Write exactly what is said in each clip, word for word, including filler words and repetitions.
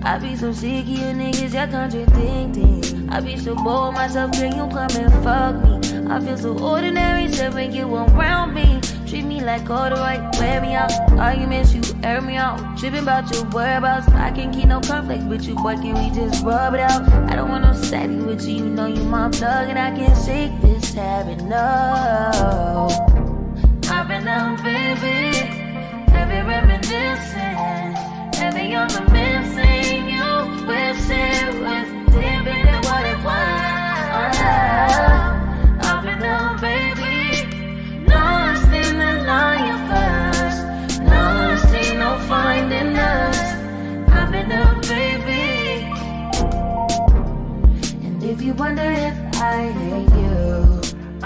I be so sick of you niggas, y'all contradicting. I be so bold myself, can you come and fuck me? I feel so ordinary, so when you around me. Treat me like all the right, wear me out. Arguments, you air me out. Tripping about your whereabouts. I can't keep no conflict with you, boy, can we just rub it out? I don't want no steady with you, you know you my plug, and I can't shake this habit, no. I've been down, baby, heavy reminiscing, heavy on the missing. You wish it was different than what it was. I've been down, baby, lost in the lion first, lost ain't no finding us. I've been down, baby, and if you wonder if I hate you,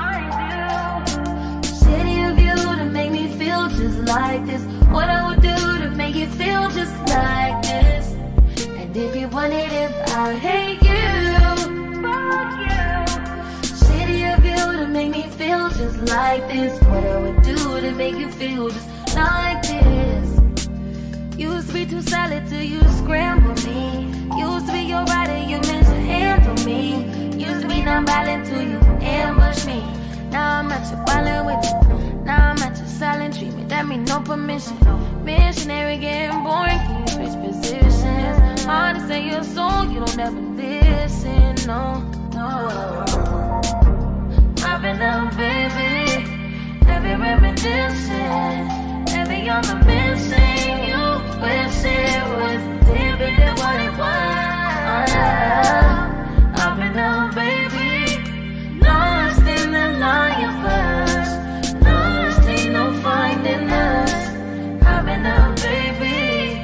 just like this, what I would do to make you feel just like this. And if you wanted, if I hate you, fuck you. Shitty of you to make me feel just like this, what I would do to make you feel just like this. Used to be too solid till you scramble me. Used to be your rider, you mishandle me. Used to be non-violent till you ambush me. Now I'm at your violent with you. Now I'm at your silent treatment, that mean no permission. Missionary getting boring, can you switch positions? Hard to say your song, you don't ever listen, no, no. I've been down, baby, heavy reminiscing, heavy on the missing. You wish it was different than what it was. I've been down, baby, lost in the lion first, no finding us. I've been out, baby,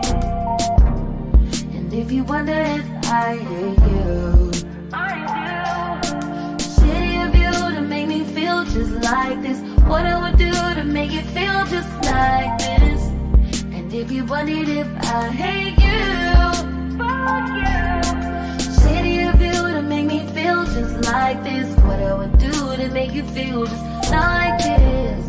and if you wonder if I hate you, I do. Shitty of you to make me feel just like this, what I would do to make you feel just like this. And if you wondered if I hate you, fuck you. Shitty of you to make me feel just like this, what I would do to make you feel just like this.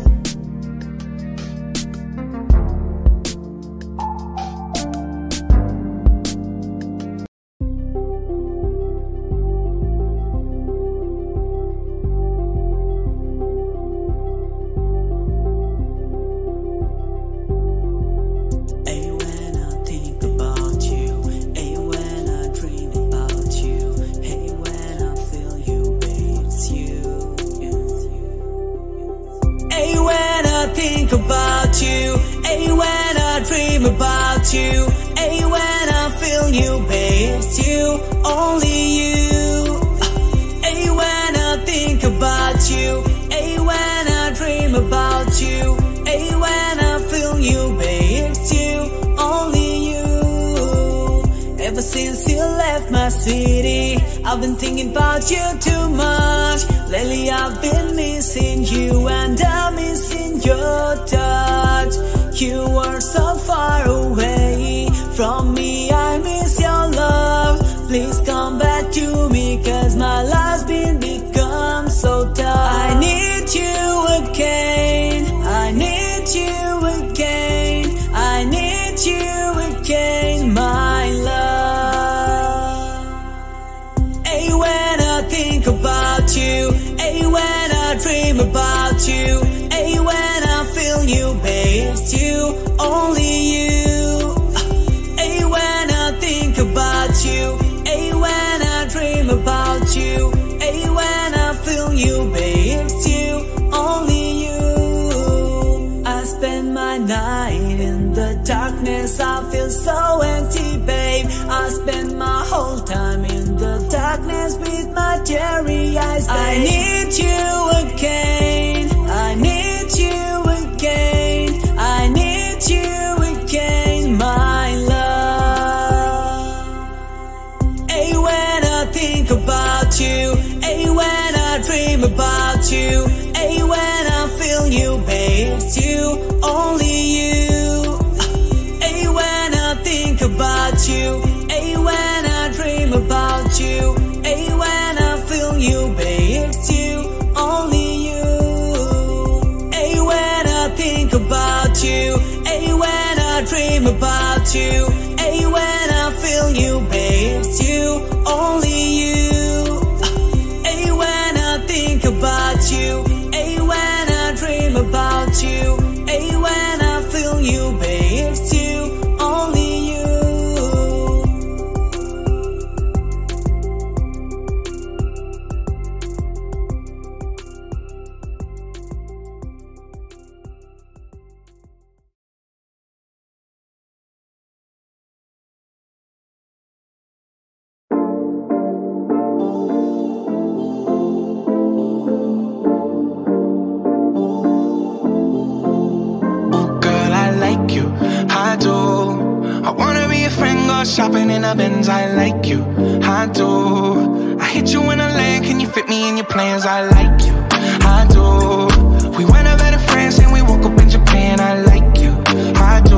About you, hey, when I feel you, babe, it's you, only you. Hey, when I think about you, hey, when I dream about you, hey, when I feel you, babe, it's you, only you. Ever since you left my city, I've been thinking about you too much. Lately I've been missing you, and I'm missing your touch. You are so far away from me, I miss your love. Please come back to me, cause my life's been become so tough. I need you again, I need you again, I need you again, my love. Hey, when I think about you, hey, when I dream about you, hey, when I feel you, babe, it's you, only you. Hey, when I think about you, hey, when I dream about you, hey, when I feel you, babe, it's you, only you. I spend my night in the darkness, I feel so empty, babe. I spend my whole time in the darkness with my teary eyes, babe. I need you again, I need you again, I need you again, my love. Hey, when I think about you, hey, when I dream about you, hey, when I feel you, babe, it's you, only you. Hey, when I think about you, hey, when I dream about you, hey, when I feel you, babe, it's you, only you. Hey, when I think about you, hey, when I dream about you, hey, when I feel I wanna be a friend, go shopping in a Benz. I like you, I do. I hit you in a land, can you fit me in your plans? I like you, I do. We went over to France and we woke up in Japan. I like you, I do.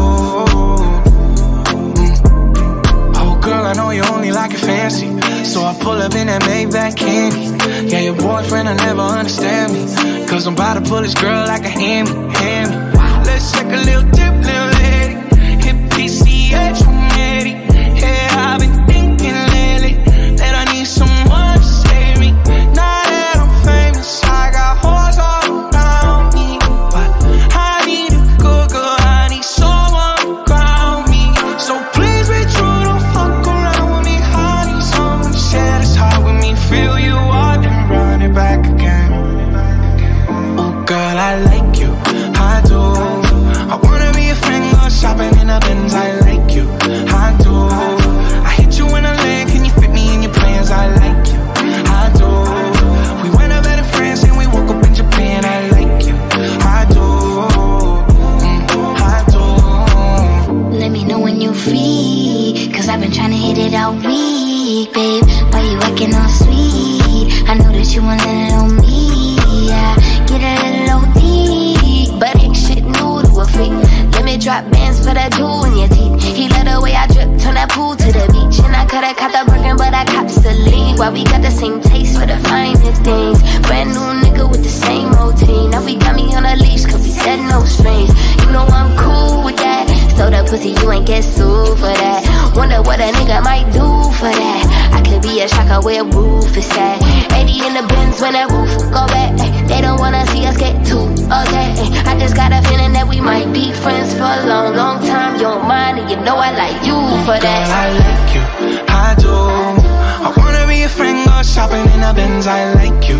Mm. Oh girl, I know you only like it fancy, so I pull up in that Maybach candy. Yeah, your boyfriend will never understand me, cause I'm about to pull this girl like a hammy, hammy. Let's take a little dip, little lady. Hit P C H, I'm ready. Yeah, I've been thinking lately that I need someone to save me. Now that I'm famous, I got hoes all around me, but I need a good girl, I need someone to ground me. So please be true, don't fuck around with me. I need someone to share this heart with me, feel you out and run it back again. Oh girl, I like you, I do. I wanna be a friend, go shopping in a Benz. I like you, I do. I hit you in a lane, can you fit me in your plans? I like you, I do. We went over to France and we woke up in Japan. I like you, I do, mm, I do. Let me know when you're free, cause I've been trying to hit it all week, babe. Why you acting all sweet? I know that you want a little me, yeah. Get a little deep, but ain't shit new to a freak. Let me drop bands for that jewel in your teeth. He let the way I drip, turn that pool to the beach. And I coulda caught the Birkin, but I cops the lead. Why we got the same taste for the finest things. Brand new nigga with the same routine. Now we got me on a leash, cause we said no strings. You know I'm cool with that. So the pussy, you ain't get sued for that. Wonder what a nigga might do for that. I could be a shocker where roof is at. eighty in the Benz when that roof go back. They don't wanna see us get too okay. I just got a feeling that we might be friends for a long, long time. You don't mind, and you know I like you for that. Girl, I like you, I do. I wanna be a friend, go shopping in a Benz. I like you,